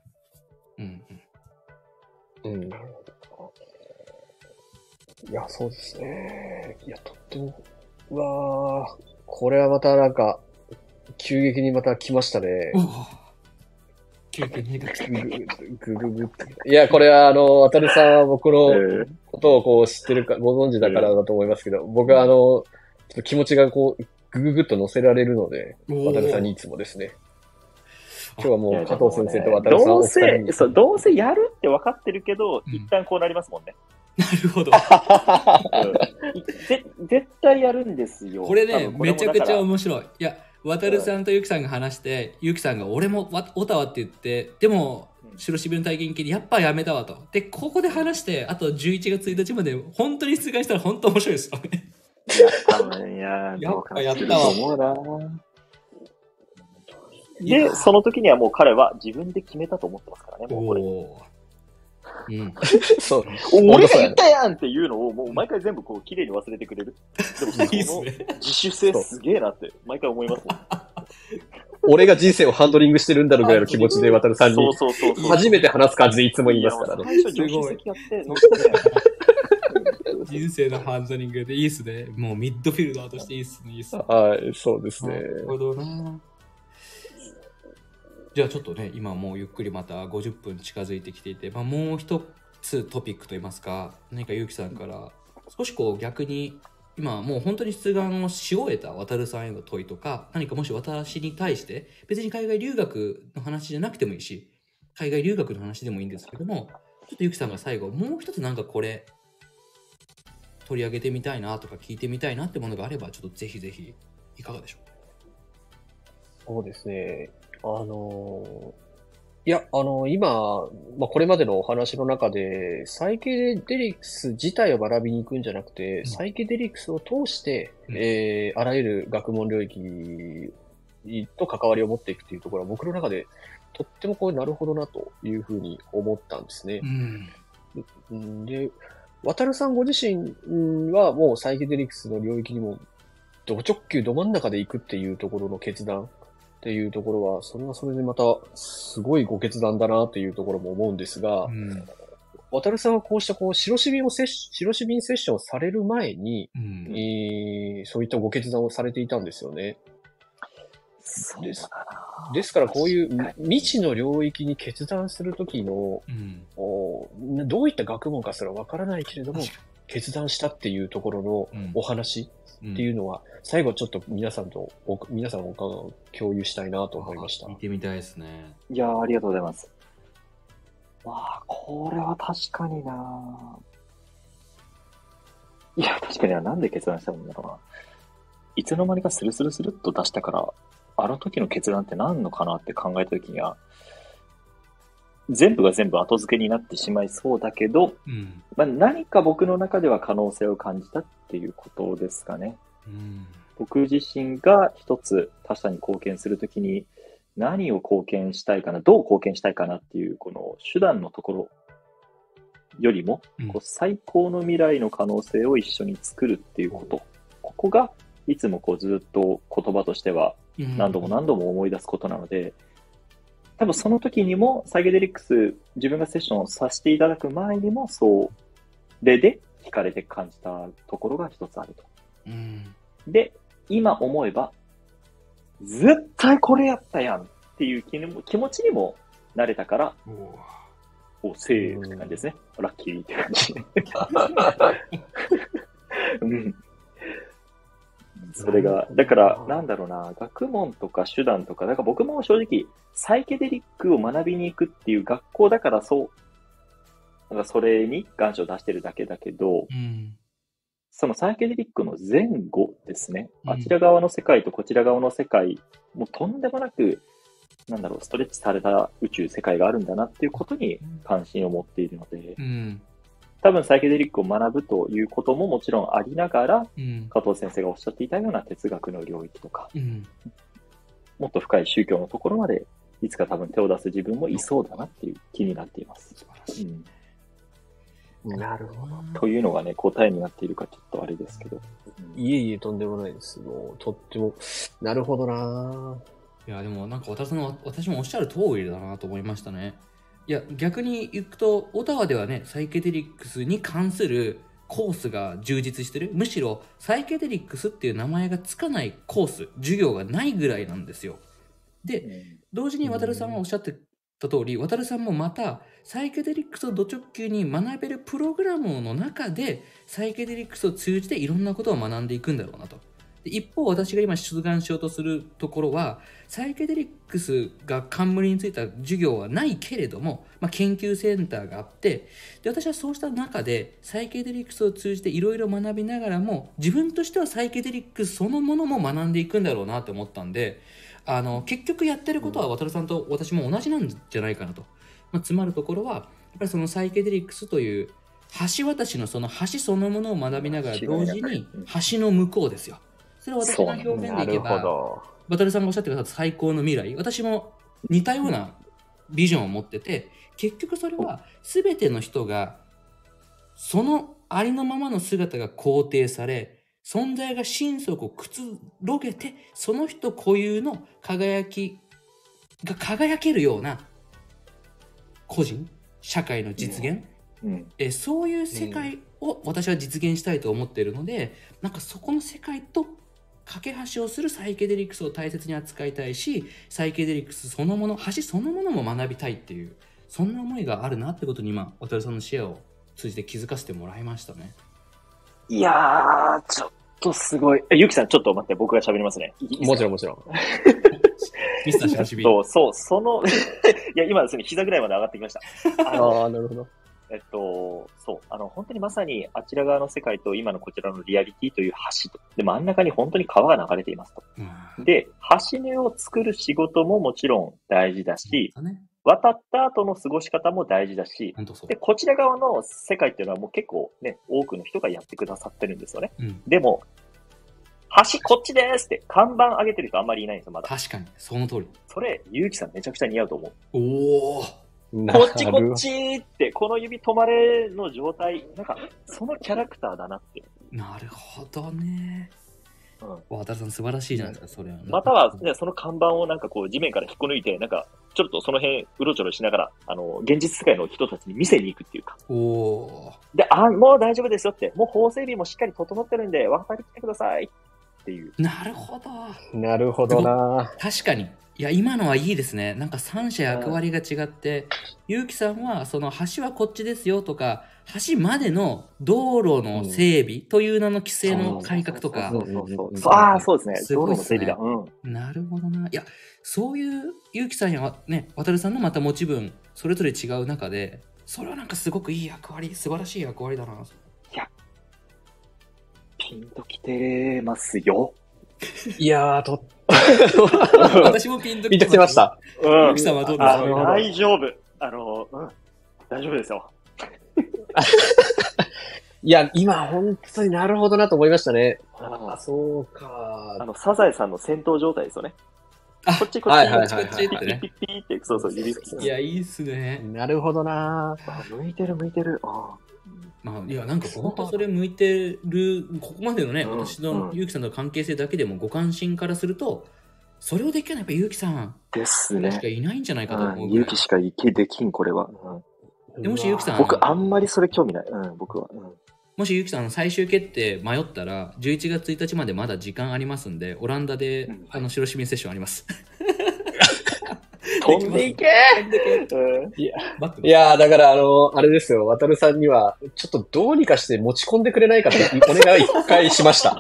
いや、そうですね。いや、とっても、うわー、これはまたなんか、急激にまた来ましたね。 急激にいや、これは渡さんは僕のことを知ってるか、ご存知だからだと思いますけど、僕はちょっと気持ちがググっと乗せられるので、渡さんにいつもですね。今日はもう加藤先生と渡さんお二人に。 どうせやるって分かってるけど、一旦こうなりますもんね。 なるほど。 絶対やるんですよ。 これね、めちゃくちゃ面白い。いや、渡さんとゆきさんが話して、ゆきさんが俺もオタワって言って、でも白シビの体験系でやっぱやめたわと。で、ここで話して、あと11月1日まで本当に出願したら本当面白いですよね。 やっぱやったわ。で、その時にはもう彼は自分で決めたと思ってますからね、もうこれ。 そう。 俺が言ったやんっていうのをもう毎回全部綺麗に忘れてくれる。でもその自主性すげえなって毎回思いますね。 俺が人生をハンドリングしてるんだろうぐらいの気持ちで渡さんに初めて話す感じでいつも言いますからね。 最初助手席やって乗人生のハンドリングでいいっすね。もうミッドフィルダーとしていいっすね。いいっすね。 はい、そうですね。 なるほどな。じゃあちょっとね、今もうゆっくりまた50分近づいてきていて、もう一つトピックといいますか、何かゆうきさんから少し逆に今もう本当に出願をし終えた渡さんへの問いとか、何かもし私に対して別に海外留学の話じゃなくてもいいし、海外留学の話でもいいんですけども、ちょっとゆきさんが最後もう一つなんかこれ取り上げてみたいなとか聞いてみたいなってものがあれば、ちょっとぜひぜひいかがでしょうか。 そうですね。いや、今、これまでのお話の中で、サイケデリクス自体を学びに行くんじゃなくて、サイケデリクスを通して、あらゆる学問領域と関わりを持っていくっていうところは、僕の中で、とってもなるほどなというふうに思ったんですね。で、渡さんご自身はもうサイケデリクスの領域にも、ド直球ど真ん中で行くっていうところの決断っていうところは、それはそれでまたすごいご決断だなっていうところも思うんですが、渡さんはこうした白シビンセッションをされる前に、そういったご決断をされていたんですよね。ですからこういう未知の領域に決断するときの、どういった学問かすらわからないけれども、決断したっていうところのお話っていうのは、最後ちょっと皆さんのお考えを共有したいなと思いました。 見てみたいですね。 いやありがとうございます。これは確かにな。いや、確かになんで決断したんだろうな。いつの間にかスルスルスルっと出したから、あの時の決断って何のかなって考えた時には、全部が全部後付けになってしまいそうだけど、何か僕の中では可能性を感じたっていうことですかね。 僕自身が一つ他者に貢献するときに何を貢献したいかな、どう貢献したいかなっていう、この手段のところよりも、こう最高の未来の可能性を一緒に作るっていうこと、ここがいつもこうずっと言葉としては何度も何度も思い出すことなので、多分その時にもサイケデリックス自分がセッションをさせていただく前にもそれで惹かれて感じたところが一つあると。で、今思えば絶対これやったやんっていう気持ちにもなれたから、セーフって感じですね。ラッキーって感じ。それが、だから、なんだろうな、学問とか手段とか、だから僕も正直、サイケデリックを学びに行くっていう学校だからなんかそれに願書を出してるだけだけど、そのサイケデリックの前後ですね、あちら側の世界とこちら側の世界、もうとんでもなく、なんだろう、ストレッチされた宇宙、世界があるんだなっていうことに関心を持っているので、多分サイケデリックを学ぶということももちろんありながら、加藤先生がおっしゃっていたような哲学の領域とか、もっと深い宗教のところまでいつか多分手を出す自分もいそうだなっていう気になっています。素晴らしい。 なるほど。 というのがね、答えになっているかちょっとあれですけど。 いえいえ、とんでもないです。もう、とっても、なるほどな。 いや、でもなんか私もおっしゃる通りだなと思いましたね。いや、逆に行くと、オタワではね、サイケデリックスに関するコースが充実してる。むしろ、サイケデリックスっていう名前がつかないコース、授業がないぐらいなんですよ。で、同時に渡さんがおっしゃってた通り、渡さんもまた、サイケデリックスをド直球に学べるプログラムの中で、サイケデリックスを通じていろんなことを学んでいくんだろうなと。一方、私が今出願しようとするところは、サイケデリックスが冠についた授業はないけれども、研究センターがあって、で、私はそうした中で、サイケデリックスを通じていろいろ学びながらも、自分としてはサイケデリックスそのものも学んでいくんだろうなと思ったんで、結局やってることは渡さんと私も同じなんじゃないかなと。つまるところは、やっぱりそのサイケデリックスという、橋渡しのその橋そのものを学びながら、同時に橋の向こうですよ。それは私の表現でいけば、渡さんがおっしゃってくださった最高の未来、私も似たようなビジョンを持ってて、結局それは全ての人がそのありのままの姿が肯定され、存在が心底くつろげて、その人固有の輝きが輝けるような個人、社会の実現、そういう世界を私は実現したいと思っているので、なんかそこの世界と架け橋をするサイケデリックスを大切に扱いたいし、サイケデリックスそのもの、橋そのものも学びたいっていう、そんな思いがあるなってことに今、渡さんのシェアを通じて気づかせてもらいましたね。 いやー、ちょっとすごい。ゆきさん、ちょっと待って、僕が喋りますね。 もちろんもちろん。 ミスターシカシビ。 そう、いや、今ですね、膝ぐらいまで上がってきました。 ああ、なるほど。 そう、本当にまさにあちら側の世界と今のこちらのリアリティという橋と。で、真ん中に本当に川が流れていますと。で、橋根を作る仕事ももちろん大事だし、渡った後の過ごし方も大事だし、で、こちら側の世界っていうのはもう結構ね、多くの人がやってくださってるんですよね。でも、橋こっちですって看板上げてる人あんまりいないんですよ、まだ。 確かに、その通り。 それ、ゆうきさんめちゃくちゃ似合うと思う。 おー。 こっちこっちって、この指止まれの状態、なんか、そのキャラクターだなって。 なるほどね。渡さん素晴らしいじゃないですか、それは。 または、その看板をなんかこう地面から引っこ抜いて、なんか、ちょっとその辺うろちょろしながら、現実世界の人たちに見せに行くっていうか。で、もう大丈夫ですよって、もう法整備もしっかり整ってるんで、渡り来てくださいっていう。 なるほど。 なるほどな。 確かに。いや、今のはいいですね。なんか三者役割が違って、ゆうきさんは、その橋はこっちですよとか、橋までの道路の整備という名の規制の改革とか。 ああ、そうですね。道路の整備だ。 なるほどな。いや、そういうゆうきさんやね、渡さんのまた持ち分、それぞれ違う中で、それはなんかすごくいい役割、素晴らしい役割だな。 いや、ピンときてますよ。 いやー、 私もピンときてました。 ゆきさんはどうですか？ 大丈夫。大丈夫ですよ。 いや、今本当になるほどなと思いましたね。あ、そうか。 サザエさんの戦闘状態ですよね。こっちこっち、こっちこっちってね。ピッピッピッって、そうそう、指いや、いいっすね。 なるほどな。 向いてる。 まあ、いや、なんか本当それ向いてる、ここまでのね、私のゆうきさんとの関係性だけでもご関心からすると、それをできるのはやっぱゆうきさんですね。 しかいないんじゃないかと思う。 ゆうきしかできん、これは。 でもしゆうきさん、 僕あんまりそれ興味ない。僕は。 もしゆうきさん最終決定迷ったら、11月1日までまだ時間ありますんで、オランダで、白市民セッションあります。 飛んでいけいや、だからあれですよ、渡さんには、ちょっとどうにかして持ち込んでくれないかってお願い一回しました。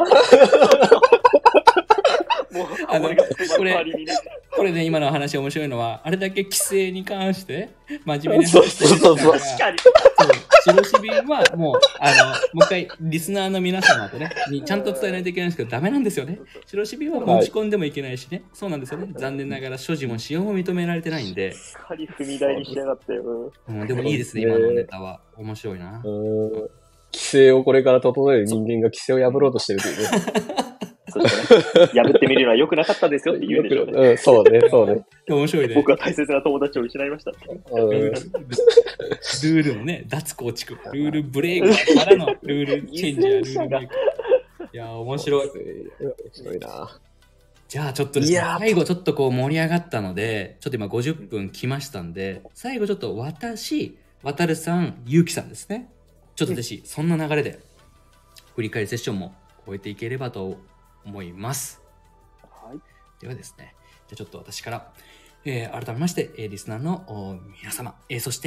これね、今の話面白いのは、あれだけ規制に関して真面目な話してるから、確かに。白シビンはもう、もう一回、リスナーの皆様とね、にちゃんと伝えないといけないんですけど、ダメなんですよね。白シビンは持ち込んでもいけないしね。そうなんですよね。残念ながら所持も使用も認められてないんで。 しっかり踏み台にしやがってよ。 でもいいですね、今のネタは。面白いな。 規制をこれから整える人間が規制を破ろうとしてるというね。 そうですね。破ってみるのは良くなかったですよって言うんでしょうね。 そうね。 面白いね。 僕は大切な友達を失いました。 ルールのね、脱構築。ルールブレイクからのルールチェンジやルールブレイク。いや、面白い。 面白いな。 じゃあちょっとですね、最後ちょっとこう盛り上がったので、ちょっと今50分来ましたんで、最後ちょっと私、渡さん、ゆうきさんですね。ちょっとぜひ、そんな流れで、振り返りセッションも終えていければと思います。 はい。 ではですね、じゃあちょっと私から、改めまして、リスナーの皆様、そして、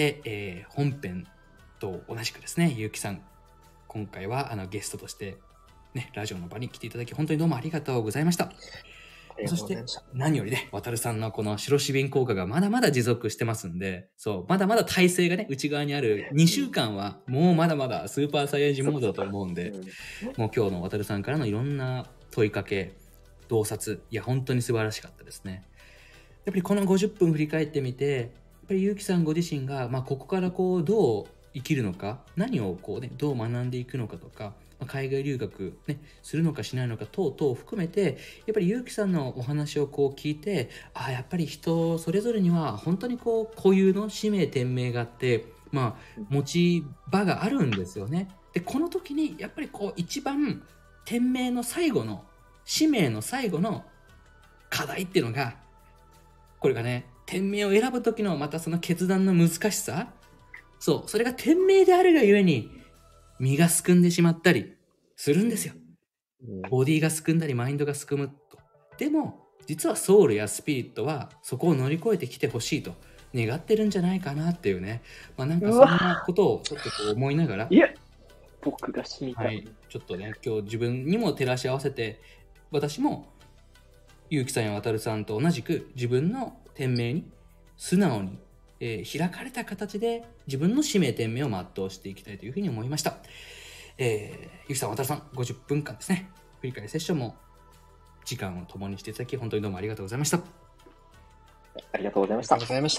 本編と同じくですね、ゆうきさん、今回はゲストとして、ね、ラジオの場に来ていただき、本当にどうもありがとうございました。そして、何よりね、渡さんのこの白シビン効果がまだまだ持続してますんで、そう、まだまだ耐性がね、内側にある2週間は、もうまだまだスーパーサイヤ人モードだと思うんで、もう今日の渡さんからのいろんな問いかけ、洞察、いや、本当に素晴らしかったですね。やっぱりこの50分振り返ってみて、やっぱりゆうきさんご自身が、ここからこう、どう生きるのか、何をこうね、どう学んでいくのかとか、海外留学、ね、するのかしないのか等々含めて、やっぱりゆうきさんのお話をこう聞いて、やっぱり人それぞれには本当にこう固有の使命天命があって、持ち場があるんですよね。で、この時にやっぱりこう一番天命の最後の使命の最後の課題っていうのが、これがね、天命を選ぶ時のまたその決断の難しさ、そう、それが天命であるがゆえに身がすくんでしまったりするんですよ。ボディがすくんだりマインドがすくむと。でも実はソウルやスピリットはそこを乗り越えてきてほしいと願ってるんじゃないかなっていうね、なんかそんなことをちょっとこう思いながら、 いや僕が死にたい、 はい、ちょっとね今日自分にも照らし合わせて、私もゆうきさんやわたるさんと同じく自分の天命に素直に開かれた形で自分の使命天命を全うしていきたいというふうに思いました。ゆきさん、わたるさん、50分間ですね、振り返りセッションも時間を共にしていただき、本当にどうもありがとうございました。 ありがとうございました。 ありがとうございました。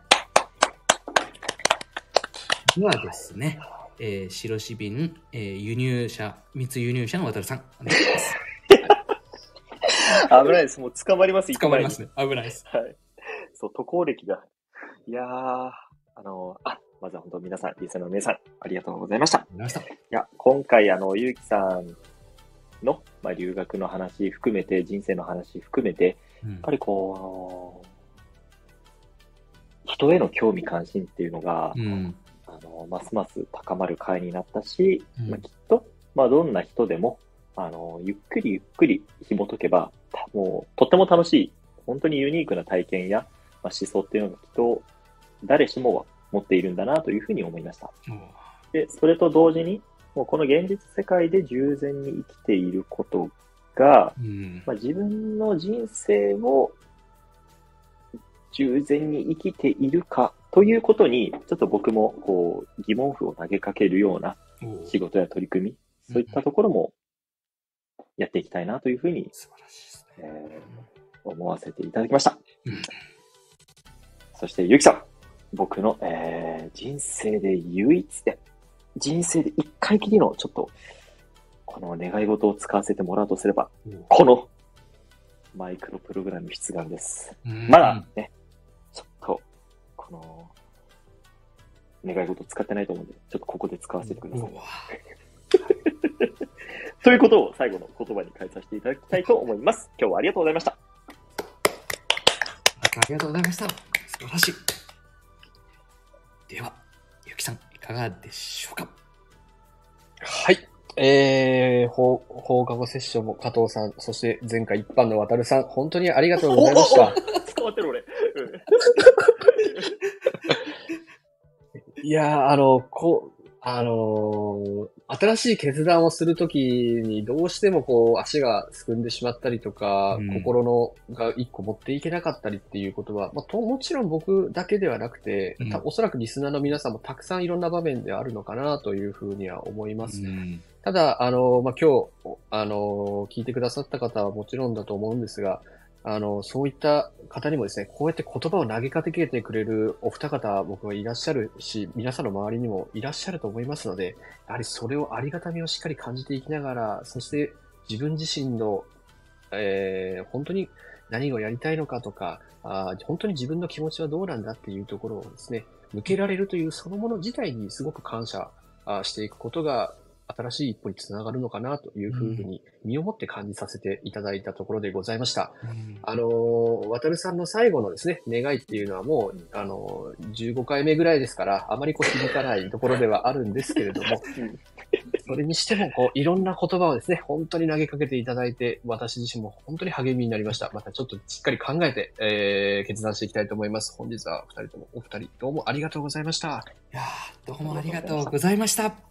ではですね、白紙瓶、輸入者、密輸入者のわたるさん、お願いします。 危ないです。もう捕まります。 捕まりますね。危ないです。 はい。そう、渡航歴が。いやー、まずは本当皆さん、リスナーの皆さん、ありがとうございました。いや、今回、ゆうきさんの、留学の話含めて、人生の話含めて、やっぱりこう、人への興味関心っていうのが、ますます高まる回になったし、きっと、どんな人でも、ゆっくりゆっくり紐解けば、もう、とっても楽しい、本当にユニークな体験や、思想っていうのがきっと、誰しもは持っているんだなというふうに思いました。で、それと同時に、もうこの現実世界で従前に生きていることが、自分の人生を従前に生きているかということに、ちょっと僕もこう疑問符を投げかけるような仕事や取り組み、そういったところもやっていきたいなというふうに、思わせていただきました。そしてゆきさん、僕の、人生で唯一で人生で一回きりのちょっと、この願い事を使わせてもらうとすれば、このマイクロプログラム出願です。まだね、ちょっと、この、願い事使ってないと思うんで、ちょっとここで使わせてください。ということを最後の言葉に変えさせていただきたいと思います。今日はありがとうございました。 ありがとうございました。素晴らしい。では、ゆきさん、いかがでしょうか？ はい。放課後セッションも加藤さん、そして前回一般の渡るさん、本当にありがとうございました。 捕まってる俺。 いやー、新しい決断をするときにどうしても足がすくんでしまったりとか、心が一個持っていけなかったりっていうことは、もちろん僕だけではなくて、おそらくリスナーの皆さんもたくさんいろんな場面であるのかなというふうには思います。ただ、今日、聞いてくださった方はもちろんだと思うんですが、そういった方にもですね、こうやって言葉を投げかけてくれるお二方、僕はいらっしゃるし、皆さんの周りにもいらっしゃると思いますので、やはりそれをありがたみをしっかり感じていきながら、そして自分自身の、本当に何をやりたいのかとか、本当に自分の気持ちはどうなんだっていうところをですね、向けられるというそのもの自体にすごく感謝していくことが、新しい一歩につながるのかなというふうに身をもって感じさせていただいたところでございました。渡るさんの最後のですね、願いっていうのはもう、15回目ぐらいですから、あまり響かないところではあるんですけれども、それにしても、いろんな言葉をですね、本当に投げかけていただいて、私自身も本当に励みになりました。またちょっとしっかり考えて、決断していきたいと思います。本日はお二人ともどうもありがとうございました。 いやー、どうもありがとうございました。